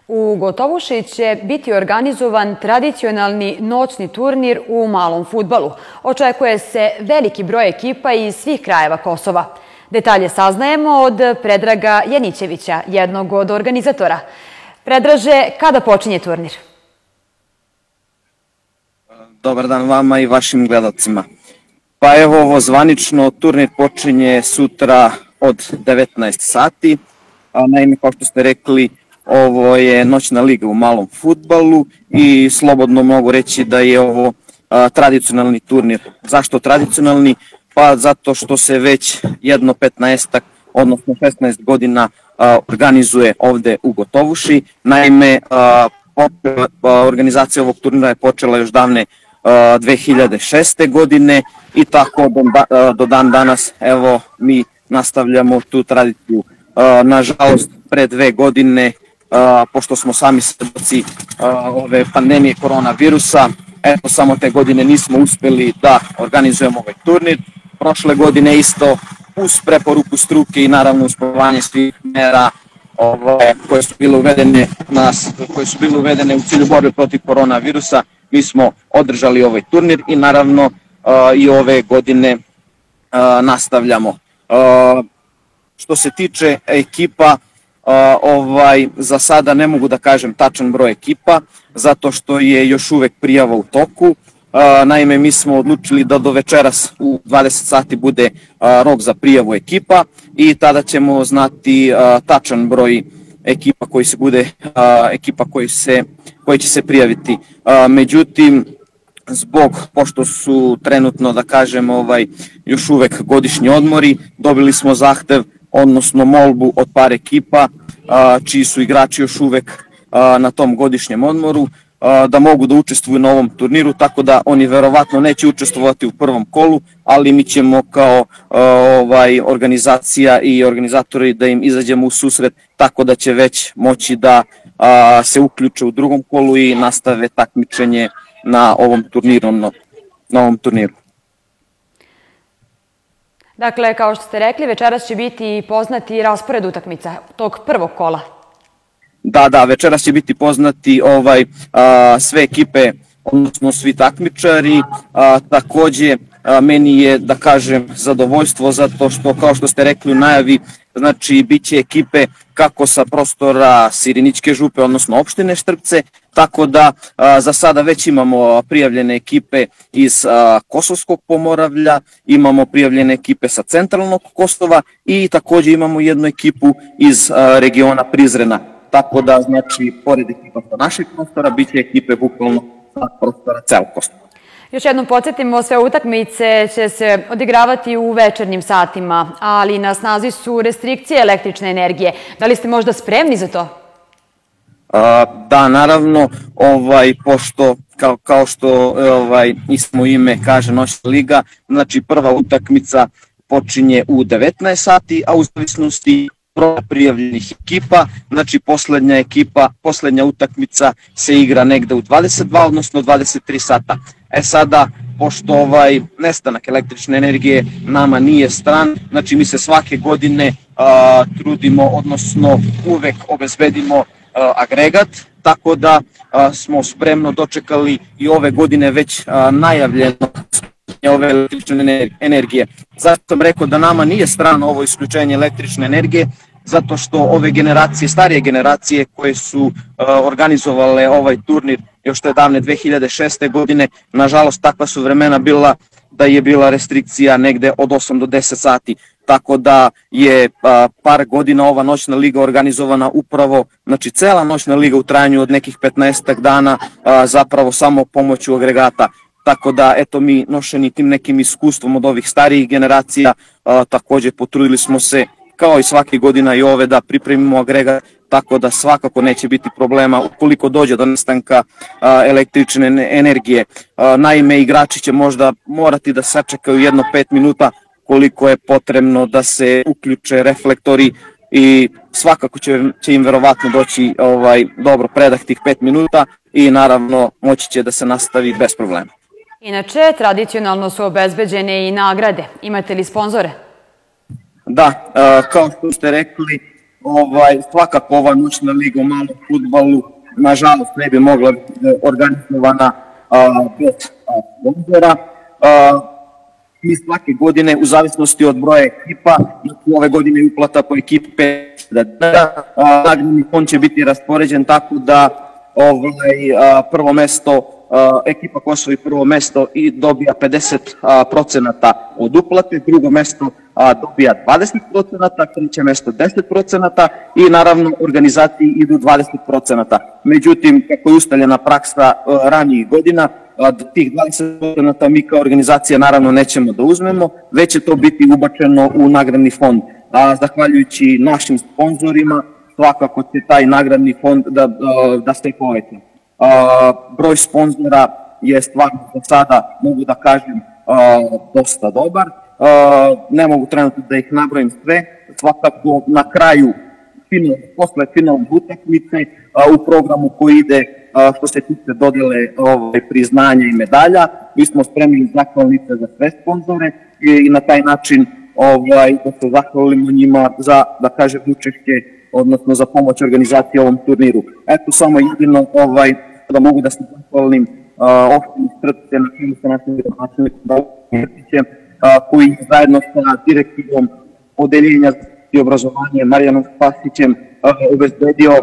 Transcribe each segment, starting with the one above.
U Gotovuši će biti organizovan tradicionalni noćni turnir u malom fudbalu. Očekuje se veliki broj ekipa iz svih krajeva Kosova. Detalje saznajemo od Predraga Janićevića, jednog od organizatora. Predraže, kada počinje turnir? Dobar dan vama i vašim gledalcima. Pa evo, ovo zvanično, turnir počinje sutra od 19 sati. Naime, kao što ste rekli, ovo je noćna liga u malom fudbalu i slobodno mogu reći da je ovo tradicionalni turnir. Zašto tradicionalni? Pa zato što se već jedno 15-ak, odnosno 16 godina organizuje ovde u Gotovuši. Naime, organizacija ovog turnira je počela još davne 2006. godine i tako do dan danas evo mi nastavljamo tu tradiciju. Nažalost, pre 2 godine, pošto smo sami svedoci ove pandemije koronavirusa, eto samo te godine nismo uspeli da organizujemo ovaj turnir. Prošle godine isto uz preporuku struke i naravno uz poštovanje svih mera koje su bile uvedene u cilju borbe protiv koronavirusa, mi smo održali ovaj turnir i naravno i ove godine nastavljamo. Što se tiče ekipa, za sada ne mogu da kažem tačan broj ekipa, zato što je još uvek prijava u toku. Naime, mi smo odlučili da do večeras u 20 sati bude rok za prijavu ekipa i tada ćemo znati tačan broj ekipa koji će se prijaviti. Međutim, pošto su trenutno, da kažem, još uvek godišnji odmori, dobili smo zahtev, odnosno molbu od par ekipa čiji su igrači još uvek na tom godišnjem odmoru, da mogu da učestvuju na ovom turniru, tako da oni verovatno neće učestvovati u prvom kolu, ali mi ćemo kao organizacija i organizatori da im izađemo u susret, tako da će već moći da se uključe u drugom kolu i nastave takmičenje na ovom turniru. Dakle, kao što ste rekli, večeras će biti poznati raspored utakmica tog prvog kola. Da, večeras će biti poznati sve ekipe, odnosno svi takmičari. Takođe, meni je, da kažem, zadovoljstvo zato što, kao što ste rekli u najavi, znači bit će ekipe kako sa prostora Sirinićke župe, odnosno opštine Štrpce, tako da za sada već imamo prijavljene ekipe iz Kosovskog Pomoravlja, imamo prijavljene ekipe sa centralnog Kosova i takođe imamo jednu ekipu iz regiona Prizrena. Tako da, znači, pored ekipa sa našeg prostora, bit će ekipe bukvalno sa prostora celog Kosova. Još jednom podsjetimo, sve utakmice će se odigravati u večernjim satima, ali na snazi su restrikcije električne energije. Da li ste možda spremni za to? Da, naravno, pošto, kao što ismo ime kaže Noćna liga, znači prva utakmica počinje u 19 sati, a u zavisnosti broja prijavljenih ekipa, znači poslednja utakmica se igra negde u 22, odnosno 23 sata. Sada, pošto nestanak električne energije nama nije stran, znači mi se svake godine trudimo, odnosno uvek obezbedimo agregat, tako da smo spremno dočekali i ove godine već najavljeno ove električne energije. Zato sam rekao da nama nije strano ovo isključenje električne energije, zato što ove generacije, starije generacije koje su organizovale ovaj turnir još te davne 2006. godine, nažalost takva su vremena bila da je bila restrikcija negde od 8 do 10 sati, tako da je par godina ova noćna liga organizovana upravo, znači cela noćna liga u trajanju od nekih 15 dana zapravo samo pomoću agregata. Tako da, eto, mi nošeni tim nekim iskustvom od ovih starijih generacija, takođe potrudili smo se, kao i svake godina i ove, da pripremimo agregat, tako da svakako neće biti problema ukoliko dođe do nestanka električne energije. Naime, igrači će možda morati da sačekaju jedno 5 minuta koliko je potrebno da se uključe reflektori i svakako će im verovatno doći dobro predah tih 5 minuta i naravno moći će da se nastavi bez problema. Inače, tradicionalno su obezbeđene i nagrade. Imate li sponzore? Da, kao što ste rekli, Svakako ova noćna liga u malom fudbalu nažalost ne bi mogla biti organizovana bez sponzora. Mi svake godine, u zavisnosti od broja ekipa, ove godine je uplata po ekipi 5.000 dinara. Nagradni fond će biti raspoređen tako da prvo mesto, ekipa koja osvoji prvo mesto i dobija 50% od uplate, drugo mesto dobija 20%, treće mesto 10% i naravno organizaciji idu 20%. Međutim, kako je ustaljena praksa ranijih godina, tih 20% mi kao organizacija naravno nećemo da uzmemo, već će to biti ubačeno u nagradni fond. Zahvaljujući našim sponzorima, svakako će taj nagradni fond da se poveća. Broj sponzora je stvarno za sada, mogu da kažem, dosta dobar. Ne mogu trenutno da ih nabrojim sve. Svakako na kraju, posle finalne utakmice, u programu koji ide što se tiče dodele priznanja i medalja, mi smo spremili zahvalnice za sve sponzore i na taj način da se zahvalimo njima za, da kažem, učešće, odnosno za pomoć organizacije ovom turniru. Eto, samo jedino da mogu da se zahvalim opštini Strce na čelu sa našim gradonačelnikom Mrtićem, koji je zajedno sa direktivom odeljenja i obrazovanje Marijanom Spasićem obezbedio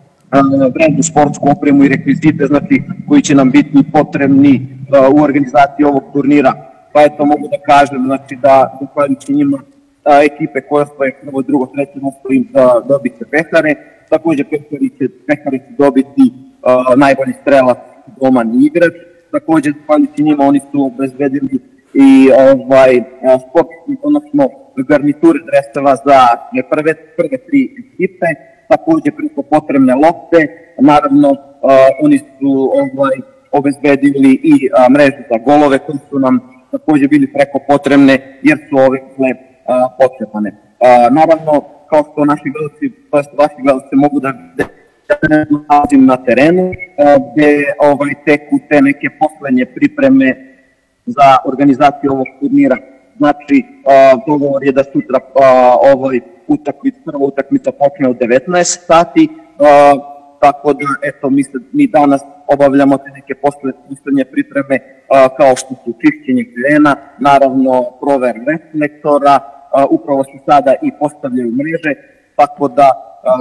vrednu sportsku opremu i rekvizite, znači koji će nam biti potrebni u organizaciji ovog turnira. Pa eto, mogu da kažem, znači da zahvaljujući njima ekipe koje osvoje prvo, drugo, treće mesto im dobiti pehare. Takođe pehare će dobiti najbolji strelac, doman igrač. Takođe, zahvaljujući njima, oni su obezbedili i sportski, odnosno garniture dreseva za prve tri ekipe. Takođe, preko potrebne lopte, naravno, oni su obezbedili i mrežu za golove koji su nam takođe bili preko potrebne jer su ove potrebane. Naravno, kao što naši gledalci, vaši gledalci mogu da vide, nalazim na terenu gde teku te neke poslednje pripreme za organizaciju ovog turnira. Znači, dogovor je da sutra prva utakmica počne u 19 sati, tako da, eto, mi danas obavljamo te neke poslednje pripreme kao što su čišćenje terena, naravno prover reflektora, upravo se sada i postavljaju mreže, tako da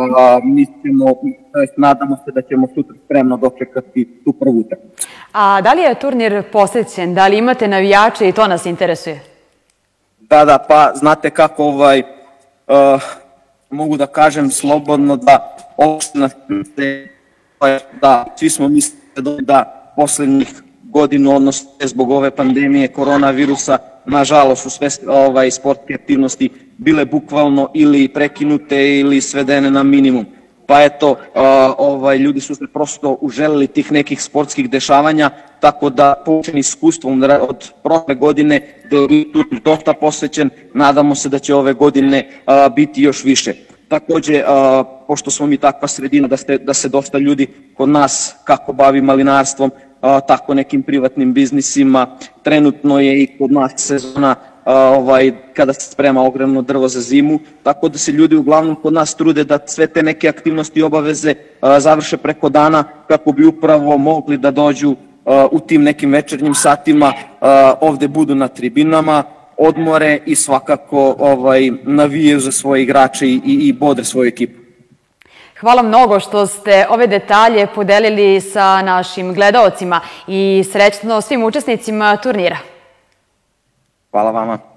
nadamo se da ćemo sutra spremno dočekati tu prvu utakmicu. A da li je turnir posećen? Da li imate navijače i to nas interesuje? Da, pa znate kako mogu da kažem slobodno da opština Strce, da svi smo mislili da poslednjih godinu, odnosno zbog ove pandemije koronavirusa, nažalost su sve sportske aktivnosti bile bukvalno ili prekinute ili svedene na minimum. Pa eto, ljudi su se prosto uželeli tih nekih sportskih dešavanja, tako da poučeni iskustvom od prošle godine da je turnir dosta posvećen, nadamo se da će ove godine biti još više. Takođe, pošto smo mi takva sredina da se dosta ljudi kod nas kako bavi malinarstvom, tako nekim privatnim biznisima, trenutno je i kod nas sezona kada se sprema ogromno drvo za zimu, tako da se ljudi uglavnom kod nas trude da sve te neke aktivnosti i obaveze završe preko dana kako bi upravo mogli da dođu u tim nekim večernjim satima, ovde budu na tribinama, odmore i svakako navijaju za svoje igrače i bodre svoju ekipu. Hvala mnogo što ste ove detalje podelili sa našim gledaocima i srećno svim učesnicima turnira. Hvala vama.